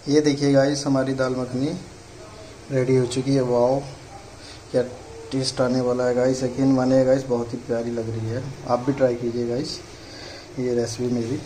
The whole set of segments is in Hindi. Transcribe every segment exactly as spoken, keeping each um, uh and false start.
ये देखिए गाइस, हमारी दाल मखनी रेडी हो चुकी है। वाओ, क्या टेस्ट आने वाला है गाइस। यकीन मानिए गाइस, बहुत ही प्यारी लग रही है। आप भी ट्राई कीजिए गाइस ये रेसिपी मेरी।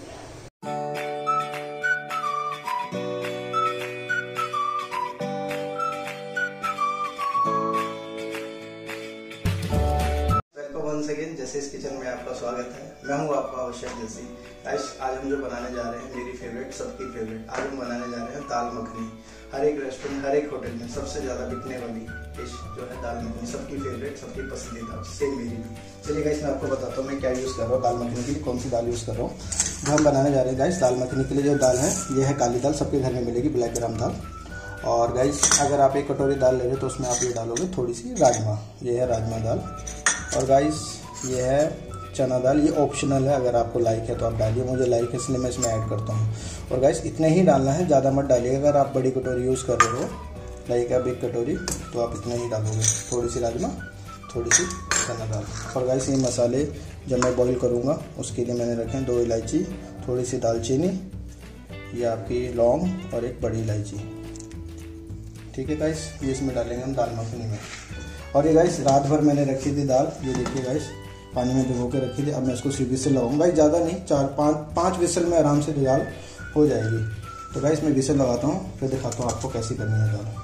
वंस अगेन जैसेस किचन में आपका स्वागत है। मैं हूं आपका शेफ जैसी। गाइस, आज हम जो बनाने जा रहे हैं, मेरी फेवरेट, सबकी फेवरेट, आज हम बनाने जा रहे हैं दाल मखनी। हर एक रेस्टोरेंट, हर एक होटल में सबसे ज़्यादा बिकने वाली डिश जो है दाल मखनी, सबकी फेवरेट, सबकी पसंदीदा, सेम मेरी भी। चलिए गाइस, मैं आपको बताता हूँ मैं क्या यूज़ कर रहा हूँ दाल मखनी के लिए, कौन सी दाल यूज़ कर रहा हूँ। जो हम बनाने जा रहे हैं गाइस दाल मखनी के लिए, जो दाल है ये है काली दाल, सबके घर में मिलेगी, ब्लैक ग्राम दाल। और गाइस, अगर आप एक कटोरी दाल ले रहे हो तो उसमें आप ये डालोगे थोड़ी सी राजमा, ये है राजमा दाल। और गाइस, ये है चना दाल, ये ऑप्शनल है, अगर आपको लाइक है तो आप डालिए, मुझे लाइक है इसलिए मैं इसमें ऐड करता हूँ। और गाइस, इतने ही डालना है, ज़्यादा मत डालिएगा। अगर आप बड़ी कटोरी यूज़ कर रहे हो, लाइक है बिग कटोरी, तो आप इतना ही डालोगे। थोड़ी सी राजमा, थोड़ी सी चना दाल। और गाइस, ये मसाले जब मैं बॉईल करूँगा उसके लिए मैंने रखे हैं दो इलायची, थोड़ी सी दालचीनी, ये आपकी लौंग और एक बड़ी इलायची। ठीक है गाइस, ये इसमें डालेंगे हम दाल मखनी में। और ये गाइस, रात भर मैंने रखी थी दाल, ये देखिए गाइस, पानी में भिगो के रखी थी। अब मैं इसको सिर्फ विसल लगाऊंगा गाइस, ज़्यादा नहीं, चार पाँच पाँच विसल में आराम से दाल हो जाएगी। तो गाइस, मैं विसल लगाता हूँ, फिर दिखाता हूँ आपको कैसी करनी है दाल।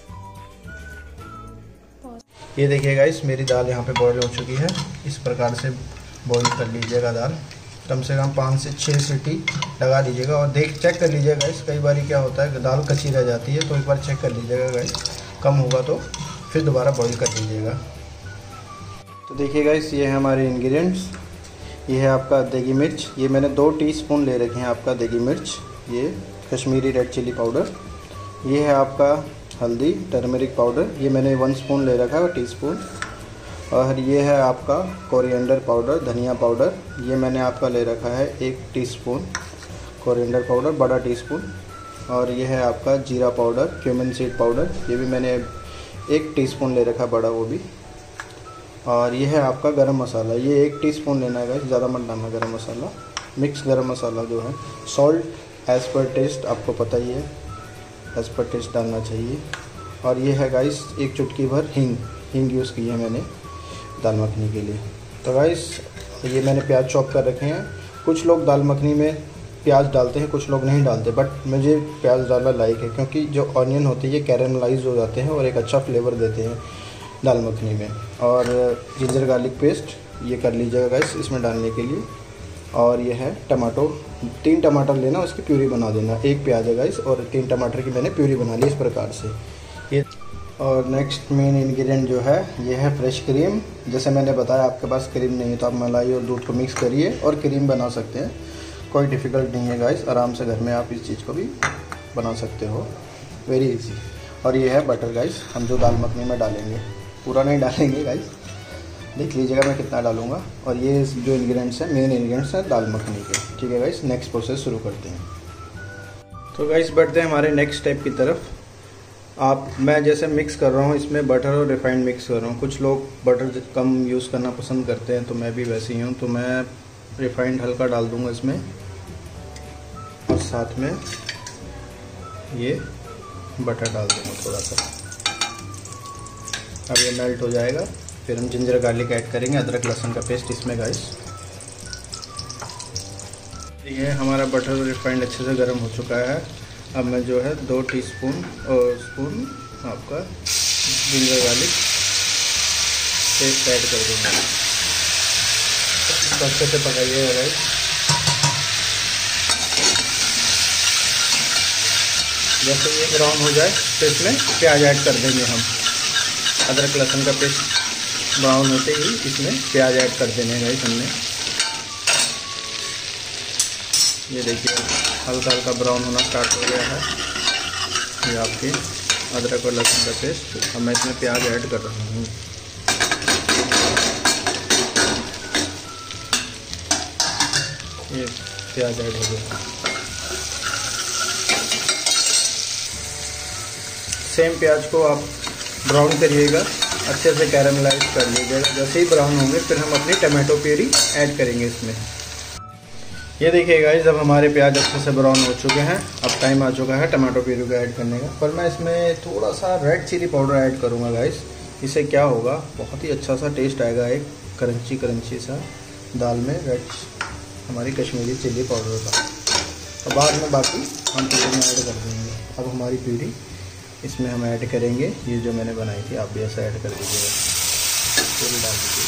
ये देखिए गाइस, मेरी दाल यहाँ पे बॉईल हो चुकी है। इस प्रकार से बॉईल कर लीजिएगा दाल, कम से कम पाँच से छः सीटी लगा दीजिएगा। और देख चेक कर लीजिएगा गाइस, कई बार क्या होता है दाल कच्ची रह जाती है, तो एक बार चेक कर लीजिएगा गाइस, कम होगा तो फिर दोबारा बॉईल कर दीजिएगा। तो देखिए गाइस, ये है हमारे इंग्रेडिएंट्स। ये है आपका देगी मिर्च, ये मैंने दो टीस्पून ले रखे हैं आपका देगी मिर्च, ये कश्मीरी रेड चिली पाउडर। ये है आपका हल्दी, टर्मरिक पाउडर, ये मैंने वन स्पून ले रखा है, टीस्पून। और ये है आपका कोरिएंडर पाउडर, धनिया पाउडर, ये मैंने आपका ले रखा है एक टीस्पून कोरिएंडर पाउडर, बड़ा टीस्पून। और ये है आपका जीरा पाउडर, क्यूमिन सीड पाउडर, ये भी मैंने एक टीस्पून ले रखा, बड़ा वो भी। और ये है आपका गरम मसाला, ये एक टीस्पून लेना है गाइस, ज़्यादा मत डालना गरम मसाला, मिक्स गरम मसाला जो है। सॉल्ट एज़ पर टेस्ट, आपको पता ही है, एज़ पर टेस्ट डालना चाहिए। और ये है गाइस एक चुटकी भर हींग, हींग यूज़ की है मैंने दाल मखनी के लिए। तो गाइस, ये मैंने प्याज चॉप कर रखे हैं। कुछ लोग दाल मखनी में प्याज डालते हैं, कुछ लोग नहीं डालते, बट मुझे प्याज डालना लाइक है, क्योंकि जो ऑनियन होते हैं ये कैरेमलाइज हो जाते हैं और एक अच्छा फ्लेवर देते हैं दाल मखनी में। और जिंजर गार्लिक पेस्ट ये कर लीजिएगा गाइस इसमें डालने के लिए। और ये है टमाटो, तीन टमाटर लेना, उसकी प्यूरी बना देना। एक प्याज है गाइस और तीन टमाटर की मैंने प्यूरी बना ली इस प्रकार से ये। और नेक्स्ट मेन इंग्रेडिएंट जो है ये है फ्रेश क्रीम। जैसे मैंने बताया, आपके पास क्रीम नहीं है तो आप मलाई और दूध को मिक्स करिए और क्रीम बना सकते हैं, कोई डिफ़िकल्ट नहीं है गाइस, आराम से घर में आप इस चीज़ को भी बना सकते हो, वेरी इजी। और ये है बटर गाइस, हम जो दाल मखनी में डालेंगे, पूरा नहीं डालेंगे गाइस, देख लीजिएगा मैं कितना डालूंगा। और ये जो इंग्रेडिएंट्स हैं, मेन इंग्रेडिएंट्स हैं दाल मखनी के। ठीक है गाइस, नेक्स्ट प्रोसेस शुरू करते हैं। तो गाइस, बढ़ते हैं हमारे नेक्स्ट स्टेप की तरफ। आप मैं जैसे मिक्स कर रहा हूँ इसमें बटर और रिफाइंड मिक्स कर रहा हूँ। कुछ लोग बटर कम यूज़ करना पसंद करते हैं, तो मैं भी वैसे ही हूँ, तो मैं रिफाइंड हल्का डाल दूँगा इसमें। और साथ में ये बटर डाल दूँगा थोड़ा सा। अब ये मेल्ट हो जाएगा, फिर हम जिंजर गार्लिक ऐड करेंगे, अदरक लहसुन का पेस्ट इसमें गाइस। ये हमारा बटर और रिफाइंड अच्छे से गर्म हो चुका है। अब मैं जो है दो टीस्पून और स्पून आपका जिंजर गार्लिक पेस्ट ऐड कर दूँगा। तो अच्छे से पकाइएगा गाइस। जैसे ये ब्राउन हो जाए तो इसमें प्याज ऐड कर देंगे हम। अदरक लहसुन का पेस्ट ब्राउन होते ही इसमें प्याज ऐड कर देने हैं हमने। ये देखिए हल्का हल्का ब्राउन होना स्टार्ट हो गया है ये आपके अदरक और लहसुन का पेस्ट। अब मैं इसमें प्याज ऐड कर रहा हूँ। ये प्याज ऐड हो गया। सेम प्याज को आप ब्राउन करिएगा, अच्छे से कैरेमलाइज कर लीजिएगा। जैसे ही ब्राउन होंगे फिर हम अपनी टमाटो प्यूरी ऐड करेंगे इसमें। ये देखिए गाइस, जब हमारे प्याज अच्छे से ब्राउन हो चुके हैं, अब टाइम आ चुका है टमाटो प्यूरी को ऐड करने का। पर मैं इसमें थोड़ा सा रेड चिली पाउडर ऐड करूँगा गाइस। इससे क्या होगा, बहुत ही अच्छा सा टेस्ट आएगा, एक क्रंची क्रंची सा दाल में रेड हमारी कश्मीरी चिली पाउडर का। और बाद में बाकी हम प्यूरी में ऐड कर देंगे। अब हमारी प्यूरी इसमें हम ऐड करेंगे, ये जो मैंने बनाई थी, आप भी ऐसा ऐड कर दीजिएगा, प्यूरी डाल दीजिए।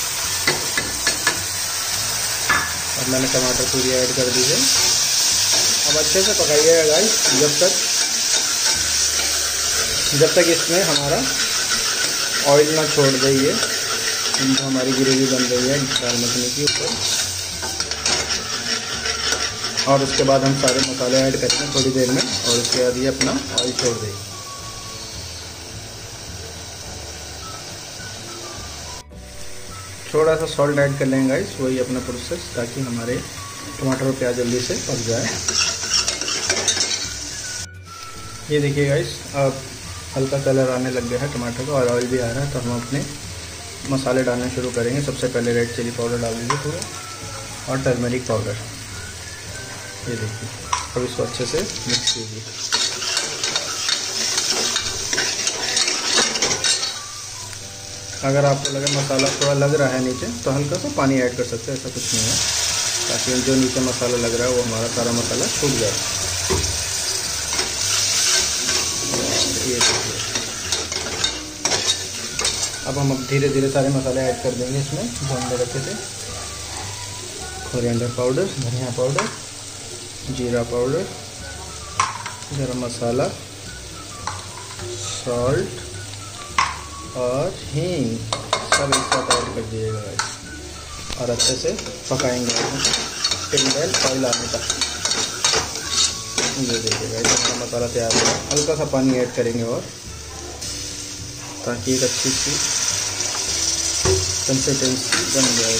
अब मैंने टमाटर प्यूरी ऐड कर दीजिए। अब अच्छे से पकाइएगा गाइस, जब तक जब तक इसमें हमारा ऑयल ना छोड़ दे। ये जो हमारी ग्रेवी बन रही है दाल मखनी के ऊपर, और उसके बाद हम सारे मसाले ऐड करेंगे थोड़ी देर में, और उसके बाद ये अपना ऑयल छोड़ देगी। थोड़ा सा सॉल्ट ऐड कर लेंगे गाइस, वही अपना प्रोसेस, ताकि हमारे टमाटर और प्याज जल्दी से पक जाए। ये देखिए गाइस, अब हल्का कलर आने लग गया है टमाटर का और ऑयल भी आ रहा है, तो हम अपने मसाले डालना शुरू करेंगे। सबसे पहले रेड चिली पाउडर डाल दीजिए थोड़ा, और टर्मरिक पाउडर। ये देखिए, अब इसको अच्छे से मिक्स कीजिए। अगर आपको लगे मसाला थोड़ा लग रहा है नीचे, तो हल्का सा पानी ऐड कर सकते हैं, ऐसा कुछ नहीं है, ताकि जो नीचे मसाला लग रहा है वो हमारा सारा मसाला छूट जाए। ये देखिए, अब हम अब धीरे धीरे सारे मसाले ऐड कर देंगे इसमें, जो हमने रखे थे। कोरिएंडर पाउडर, धनिया पाउडर, जीरा पाउडर, गरम मसाला, सॉल्ट और हींग, सब एक साथ ऐड कर दीजिएगा गाइस, और अच्छे से पकाएंगे टिल डेल ऑयल आने तक। ये देखिए गाइस, हमारा मसाला तैयार हो गया। हल्का सा पानी ऐड करेंगे और, ताकि एक अच्छी सी कंसिस्टेंसी बन जाए।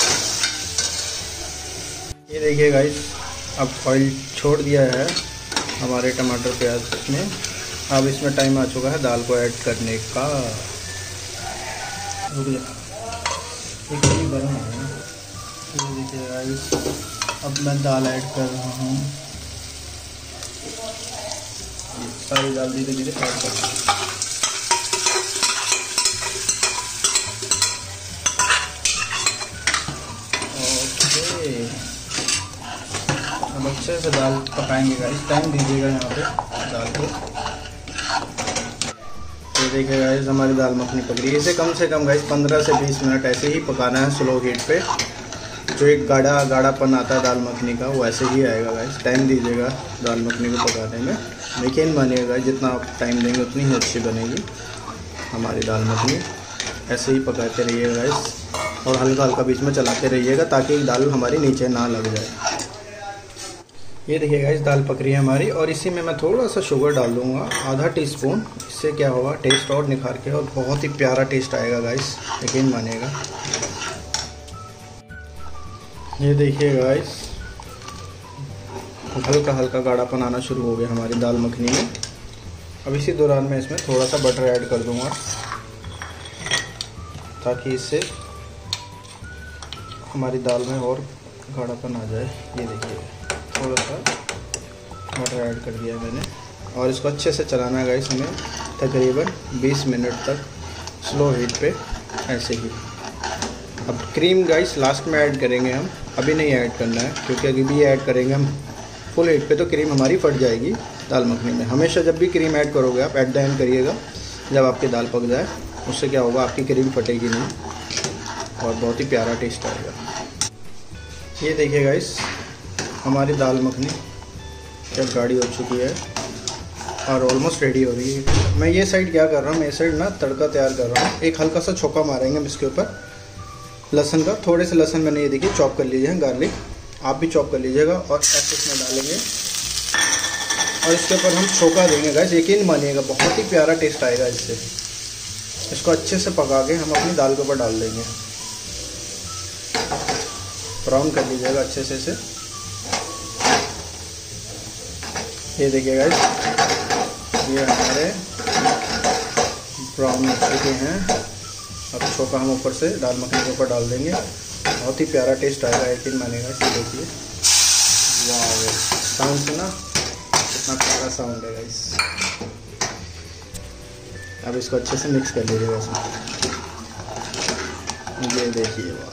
ये देखिए गाइस, अब ऑयल छोड़ दिया है हमारे टमाटर प्याज में। अब इसमें टाइम आ चुका है दाल को ऐड करने का। रुक जा, एक ही गर्म है। ये देखिए गाइस, अब मैं दाल ऐड कर रहा हूँ। सारी दाल धीरे धीरे ऐड कर रहा हूँ। अब अच्छे से दाल पकाएंगे गाइस, टाइम दीजिएगा यहाँ पे दाल को। ये देखिए गाइस, हमारी दाल मखनी पक रही है। इसे कम से कम गाइस पंद्रह से बीस मिनट ऐसे ही पकाना है स्लो हीट पे। जो एक गाढ़ा गाढ़ापन आता है दाल मखनी का, वो ऐसे ही आएगा गाइस। टाइम दीजिएगा दाल मखनी को पकाने में, यकीन मानिएगा जितना आप टाइम देंगे उतनी ही अच्छी बनेगी हमारी दाल मखनी। ऐसे ही पकाते रहिएगा गाइस, और हल्का हल्का बीच में चलाते रहिएगा, ताकि दाल हमारी नीचे ना लग जाए। ये देखिए गाइस, दाल पक रही है हमारी, और इसी में मैं थोड़ा सा शुगर डाल दूँगा, आधा टीस्पून। इससे क्या होगा, टेस्ट और निखार के और बहुत ही प्यारा टेस्ट आएगा गाइस, यकीन मानिएगा। ये देखिए गाइस, हल्का हल्का गाढ़ापन आना शुरू हो गया हमारी दाल मखनी में। अब इसी दौरान मैं इसमें थोड़ा सा बटर ऐड कर दूँगा, ताकि इससे हमारी दाल में और गाढ़ापन आ जाए। ये देखिए, थोड़ा सा बटर ऐड कर दिया मैंने, और इसको अच्छे से चलाना है गाइस हमें तकरीबन बीस मिनट तक स्लो हीट पे, ऐसे ही। अब क्रीम गाइस लास्ट में ऐड करेंगे हम, अभी नहीं ऐड करना है, क्योंकि अभी भी ऐड करेंगे हम फुल हीट पे तो क्रीम हमारी फट जाएगी दाल मखनी में। हमेशा जब भी क्रीम ऐड करोगे आप, एट द एंड करिएगा जब आपकी दाल पक जाए। उससे क्या होगा, आपकी क्रीम फटेगी नहीं और बहुत ही प्यारा टेस्ट आएगा। ये देखिए गाइस, हमारी दाल मखनी जब गाढ़ी हो चुकी है और ऑलमोस्ट रेडी हो रही है। मैं ये साइड क्या कर रहा हूँ, मैं इस साइड ना तड़का तैयार कर रहा हूँ। एक हल्का सा छोका मारेंगे हम इसके ऊपर लहसुन का। थोड़े से लहसुन मैंने ये देखिए चॉप कर लीजिए, गार्लिक आप भी चॉप कर लीजिएगा, और ऐसे इसमें डालेंगे और इसके ऊपर हम छोका देंगे गाइस। यकीन मानिएगा बहुत ही प्यारा टेस्ट आएगा इससे। इसको अच्छे से पका के हम अपनी दाल के ऊपर डाल देंगे, ब्राउन कर लीजिएगा अच्छे से इसे। ये देखिए गाइस, ये हमारे ब्राउन हो चुके हैं। अब छोका हम ऊपर से दाल मखनी के ऊपर डाल देंगे, बहुत ही प्यारा टेस्ट आएगा, यकीन मानिएगा। इसे देखिए, वाह, साउंड सुना कितना प्यारा साउंड है गाइस। अब इसको अच्छे से मिक्स कर लीजिएगा इसमें। ये देखिए, वाह,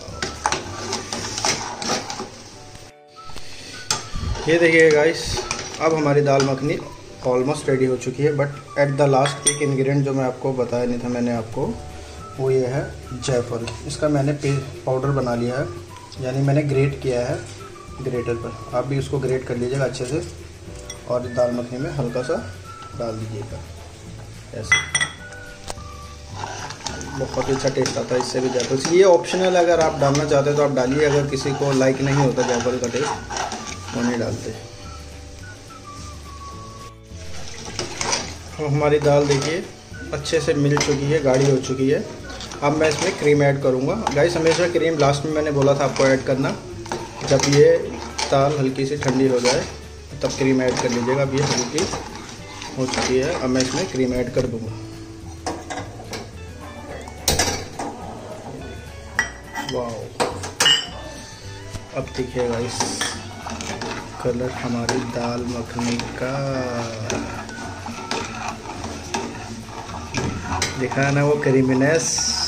ये देखिए गाइस, अब हमारी दाल मखनी ऑलमोस्ट रेडी हो चुकी है। बट एट द लास्ट एक इंग्रेडिएंट जो मैं आपको बताया नहीं था मैंने आपको, वो ये है जायफल। इसका मैंने पाउडर बना लिया है, यानी मैंने ग्रेट किया है ग्रेटर पर। आप भी उसको ग्रेट कर लीजिएगा अच्छे से और दाल मखनी में हल्का सा डाल दीजिएगा ऐसे। बहुत ही अच्छा टेस्ट आता है इससे भी जायफल। ये ऑप्शनल है, अगर आप डालना चाहते हो तो आप डालिए। अगर किसी को लाइक नहीं होता जायफल का टेस्ट वो नहीं डालते। तो हमारी दाल देखिए अच्छे से मिल चुकी है, गाढ़ी हो चुकी है। अब मैं इसमें क्रीम ऐड करूँगा गाइस। हमेशा क्रीम लास्ट में मैंने बोला था आपको ऐड करना। जब ये दाल हल्की सी ठंडी हो जाए तब क्रीम ऐड कर लीजिएगा। अब ये हल्की हो चुकी है, अब मैं इसमें क्रीम ऐड कर दूँगा। वाह, अब देखिए गाइस कलर हमारी दाल मखनी का, दिखा ना वो क्रीमीनेस।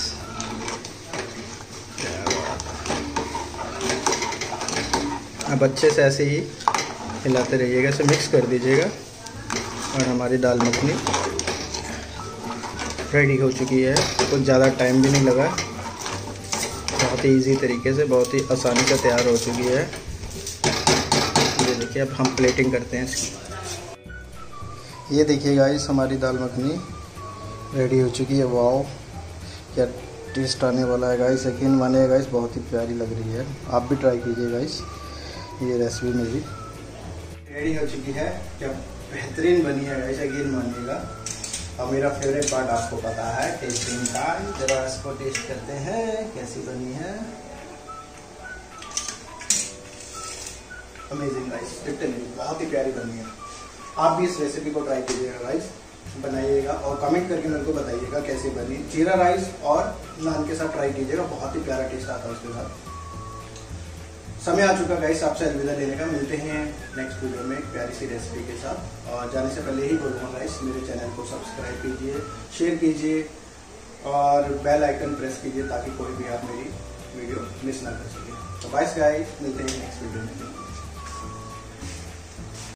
अब अच्छे से ऐसे ही हिलाते रहिएगा, इसे मिक्स कर दीजिएगा और हमारी दाल मखनी रेडी हो चुकी है। कुछ ज़्यादा टाइम भी नहीं लगा, बहुत ही इजी तरीके से, बहुत ही आसानी से तैयार हो चुकी है। ये देखिए, अब हम प्लेटिंग करते हैं इसकी। ये देखिए गाइस, हमारी दाल मखनी रेडी हो चुकी है। वाओ, क्या टेस्ट आने वाला है गाइस, यकीन मानिए गाइस, बहुत ही प्यारी लग रही है। आप भी ट्राई कीजिए गाइस, ये रेसिपी मेरी रेडी हो चुकी है। क्या बेहतरीन बनी है गाइस, यकीन मानिएगा। और मेरा फेवरेट पार्ट आपको पता है, टेस्टिंग का। जरा इसको टेस्ट करते हैं कैसी बनी है। अमेजिंग गाइस, लिटरली बहुत ही प्यारी बनी है। आप भी इस रेसिपी को ट्राई कीजिएगा गाइस, बनाइएगा और कमेंट करके मेरे को बताइएगा कैसी बनी। जीरा राइस और नान के साथ ट्राई कीजिएगा, बहुत ही प्यारा टेस्ट आता है उसके साथ। समय आ चुका गाइस आपसे अलविदा लेने का। मिलते हैं नेक्स्ट वीडियो में एक प्यारी सी रेसिपी के साथ। और जाने से पहले ही बोलूँगा गाइस, मेरे चैनल को सब्सक्राइब कीजिए, शेयर कीजिए और बेल आइकन प्रेस कीजिए ताकि कोई भी आप मेरी वीडियो मिस ना कर सके। तो बाय गाइस, मिलते हैं नेक्स्ट वीडियो में।